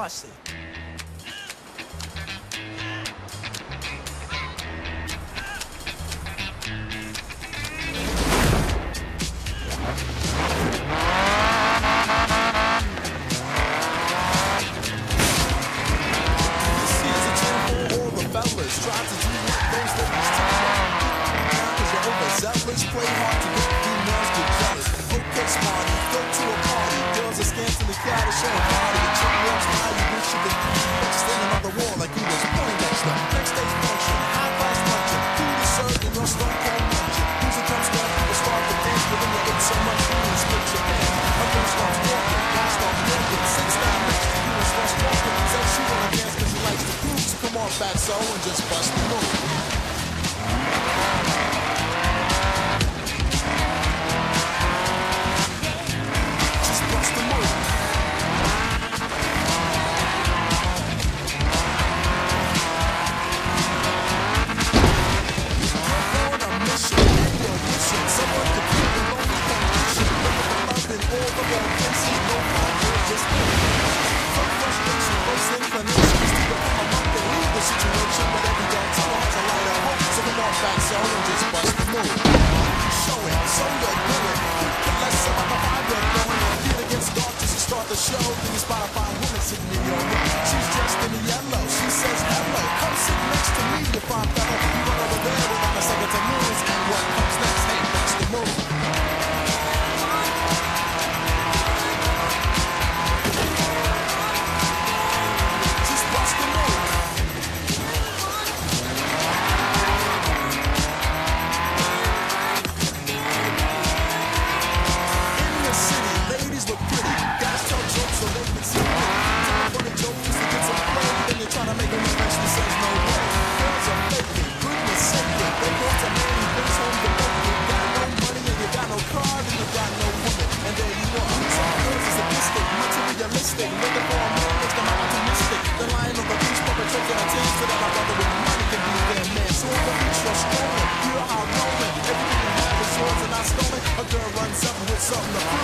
bossy. Play hard to get females get jealous. Okay, smarty, go to a party. Girls are scantily clad and showing body. A chick walks by, you wish you could be standing on the wall like he was Poindexter. Next day's function, high class luncheon. Food is served in your stone cold luncheon. Music comes down, people start to dance, but when you ate so much food and split your pants. A girl starts walking, guy starts walking. Sits down next to you and starts walking. Says she wanna dance cause she likes the grooves. Come on, back so and just bust the move. The show, then you spot a fine woman sitting in your room. She's dressed in yellow. She says hello. Come sit next to me, you fine fellow. You run over there without a second to lose. And what comes next? Hey, that's the move. Just bust the move. In the city, ladies look pretty. So they can see it. Time for the joke is to get some play. Then you're trying to make them especially says no way. Girls are faking, goodness sake. They want a man who brings home the bacon. You got no money and you got no car and you got no woman. And there you are. Some girls is sadistic, materialistic. Looking for a man makes them optimistic. The lion of the beast perpetrating a team so that my brother with money can be their man. So on the beach you're strolling, you're out rolling. Everything you have is yours and not stolen. A girl runs up with something to prove.